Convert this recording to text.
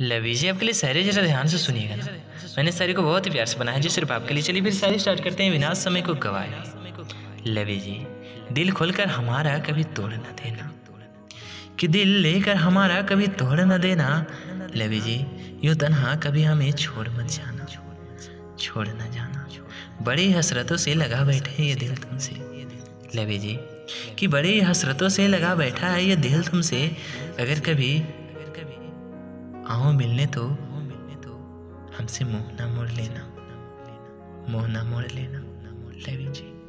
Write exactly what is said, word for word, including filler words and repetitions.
लवी जी, आपके लिए शायरी जरा ध्यान से सुनिएगा ना। मैंने शायरी को बहुत ही प्यार से बनाया है, जो सिर्फ आपके लिए। चलिए फिर शायरी स्टार्ट करते हैं बिना समय को गवाए। लवी जी, दिल खोलकर हमारा कभी तोड़ न देना, कि दिल लेकर हमारा कभी तोड़ न देना। लवी जी, यूं तन्हा कभी हमें छोड़ मत जाना, छोड़ न जाना। बड़ी हसरतों से लगा बैठे ये दिल तुमसे। लवी जी, कि बड़ी हसरतों से लगा बैठा है ये दिल तुमसे। अगर कभी आओ मिलने तो हमसे मुंह ना मोड़ लेना, मुंह ना मोड़ लेना। लवी जी।